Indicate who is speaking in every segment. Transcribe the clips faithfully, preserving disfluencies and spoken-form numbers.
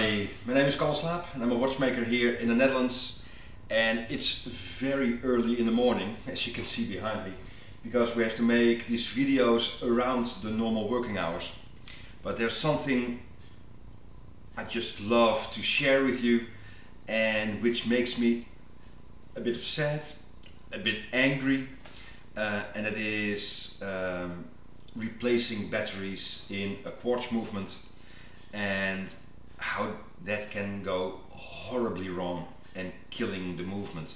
Speaker 1: everybody, my name is Carl Slaap and I'm a watchmaker here in the Netherlands, and it's very early in the morning, as you can see behind me, because we have to make these videos around the normal working hours. But there's something I just love to share with you, and which makes me a bit sad, a bit angry, uh, and it is um, replacing batteries in a quartz movement, and how that can go horribly wrong and killing the movement.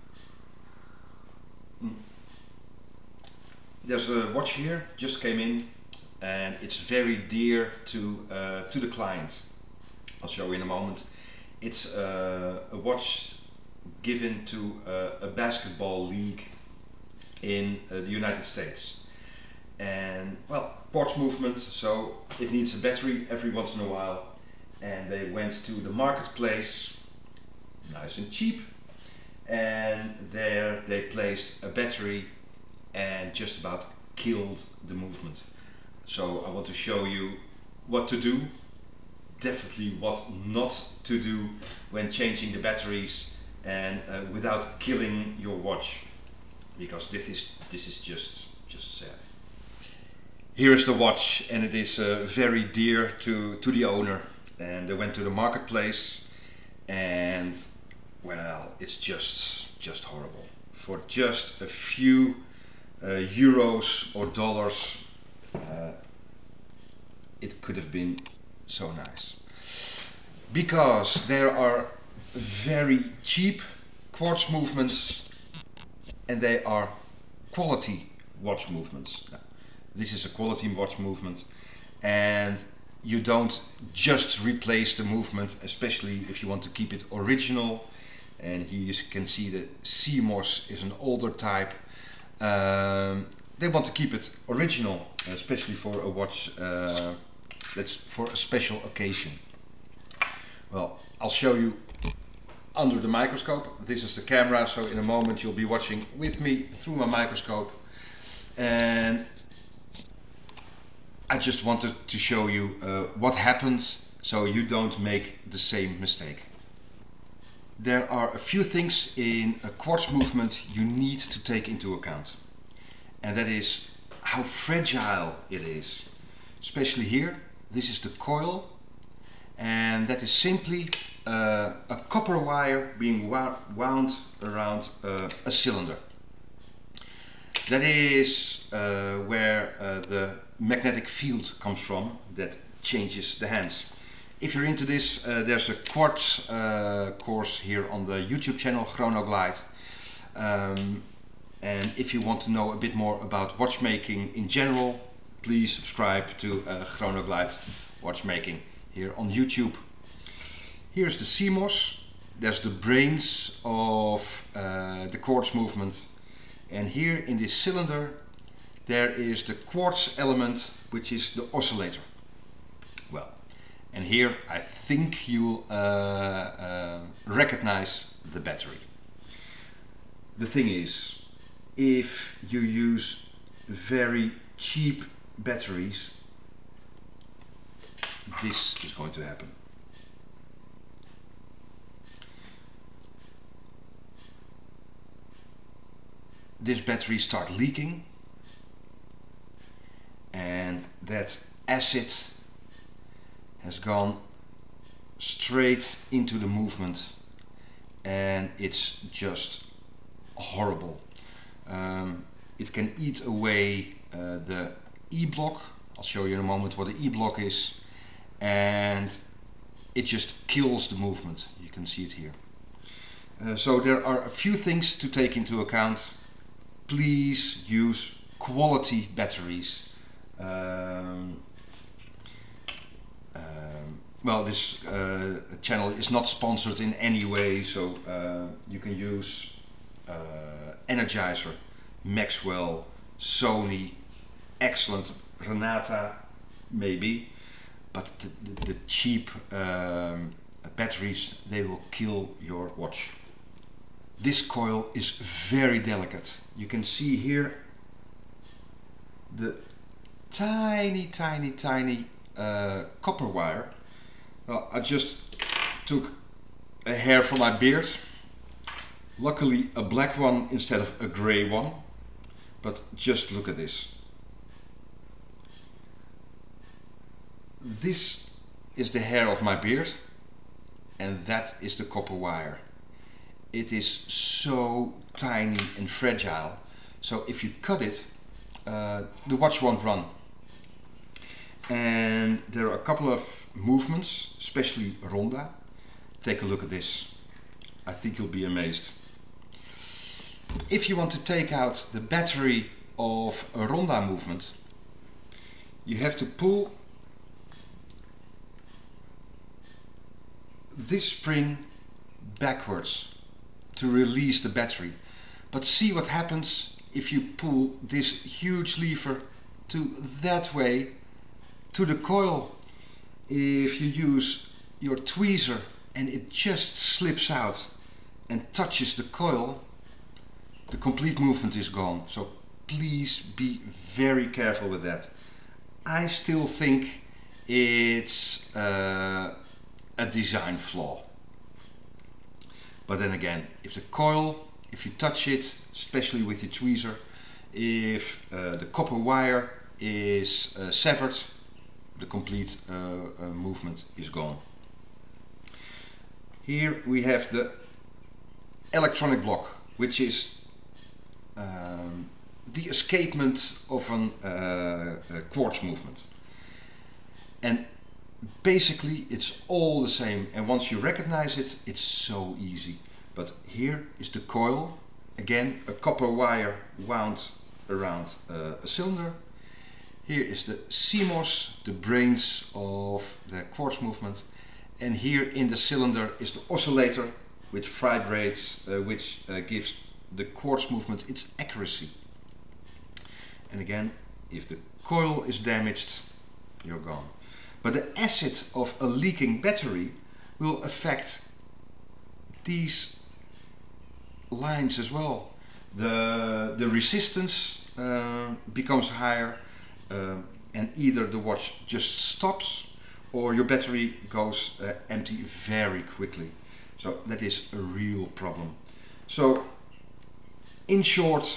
Speaker 1: There's a watch here, just came in, and it's very dear to, uh, to the client. I'll show you in a moment. It's uh, a watch given to uh, a basketball league in uh, the United States. And well, quartz movement, so it needs a battery every once in a while. And they went to the marketplace, nice and cheap, and there they placed a battery and just about killed the movement. So I want to show you what to do, definitely what not to do when changing the batteries, and uh, without killing your watch, because this is this is just just sad. Here is the watch, and it is uh, very dear to to the owner. And they went to the marketplace, and well, it's just just horrible. For just a few uh, euros or dollars, uh, it could have been so nice. Because there are very cheap quartz movements, and they are quality watch movements. This is a quality watch movement, and you don't just replace the movement, especially if you want to keep it original. And here you can see the C M O S is an older type. Um, they want to keep it original, especially for a watch uh, that's for a special occasion. Well, I'll show you under the microscope. This is the camera, so in a moment you'll be watching with me through my microscope. And I just wanted to show you uh, what happens so you don't make the same mistake. There are a few things in a quartz movement you need to take into account. And that is how fragile it is. Especially here, this is the coil. And that is simply uh, a copper wire being wound around uh, a cylinder. That is uh, where uh, the magnetic field comes from that changes the hands. If you're into this, uh, there's a quartz uh, course here on the YouTube channel Chronoglide. Um, and if you want to know a bit more about watchmaking in general, please subscribe to uh, Chronoglide Watchmaking here on YouTube. Here's the C M O S. There's the brains of uh, the quartz movement. And here in this cylinder there is the quartz element, which is the oscillator. Well, and here I think you'll uh, uh, recognize the battery. The thing is, if you use very cheap batteries, this is going to happen. This battery starts leaking, and that acid has gone straight into the movement, and it's just horrible. Um, it can eat away uh, the E-block. I'll show you in a moment what the E-block is, and it just kills the movement. You can see it here. Uh, so there are a few things to take into account. Please use quality batteries. Um, um, well, this uh, channel is not sponsored in any way, so uh, you can use uh, Energizer, Maxwell, Sony, excellent, Renata maybe, but the, the, the cheap um, batteries, they will kill your watch. This coil is very delicate. You can see here the tiny, tiny, tiny uh, copper wire. Well, I just took a hair from my beard. Luckily a black one instead of a grey one. But just look at this. This is the hair of my beard, and that is the copper wire. It is so tiny and fragile, so if you cut it, uh, the watch won't run. And there are a couple of movements, especially Ronda. Take a look at this. I think you'll be amazed. If you want to take out the battery of a Ronda movement, you have to pull this spring backwards to release the battery. But see what happens if you pull this huge lever to that way to the coil. If you use your tweezer and it just slips out and touches the coil, the complete movement is gone. So please be very careful with that. I still think it's uh, a design flaw. But then again, if the coil, if you touch it, especially with your tweezer, if uh, the copper wire is uh, severed, the complete uh, uh, movement is gone. Here we have the electronic block, which is um, the escapement of an, uh, a quartz movement. And basically it's all the same, and once you recognize it, it's so easy. But here is the coil, again a copper wire wound around uh, a cylinder. Here is the C M O S, the brains of the quartz movement, and here in the cylinder is the oscillator which vibrates, uh, which uh, gives the quartz movement its accuracy. And again, if the coil is damaged, you're gone. But the acid of a leaking battery will affect these lines as well. The, the resistance uh, becomes higher, uh, and either the watch just stops or your battery goes uh, empty very quickly. So that is a real problem. So in short,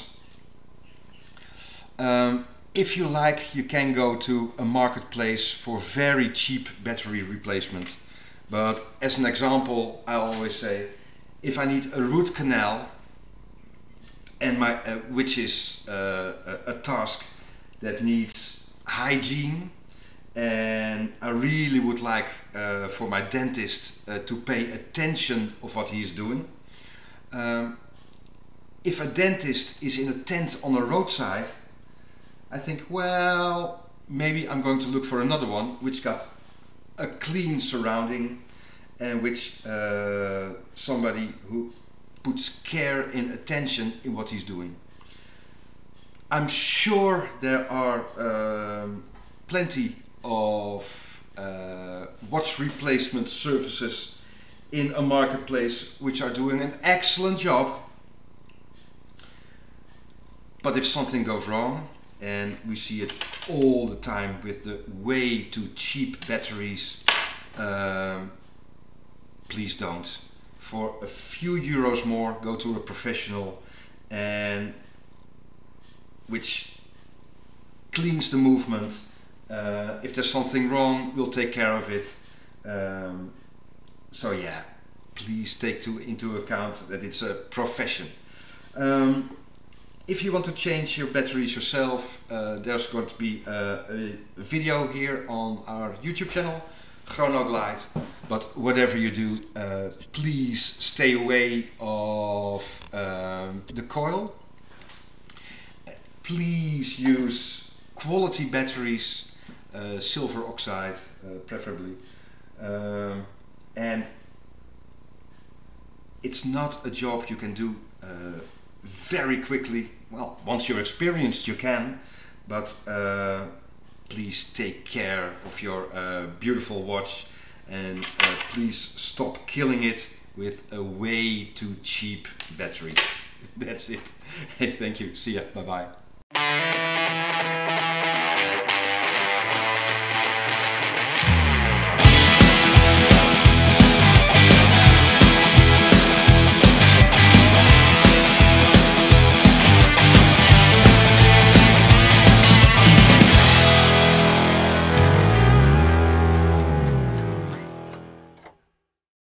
Speaker 1: um, if you like, you can go to a marketplace for very cheap battery replacement. But as an example, I always say, if I need a root canal, and my, uh, which is uh, a, a task that needs hygiene, and I really would like uh, for my dentist uh, to pay attention of what he is doing. Um, if a dentist is in a tent on a roadside, I think, well, maybe I'm going to look for another one which got a clean surrounding and which uh, somebody who puts care and attention in what he's doing. I'm sure there are um, plenty of uh, watch replacement services in a marketplace which are doing an excellent job. But if something goes wrong, and we see it all the time with the way too cheap batteries, um, please don't. For a few euros more, go to a professional and which cleans the movement. Uh, if there's something wrong, we'll take care of it. Um, so yeah, please take to, into account that it's a profession. Um, if you want to change your batteries yourself, uh, there's going to be a, a video here on our YouTube channel, Chronoglide. But whatever you do, uh, please stay away of um, the coil. Please use quality batteries, uh, silver oxide uh, preferably. Um, and it's not a job you can do uh, very quickly. Well, once you're experienced you can, but uh, please take care of your uh, beautiful watch, and uh, please stop killing it with a way too cheap battery. That's it. Hey, thank you. See ya. Bye bye.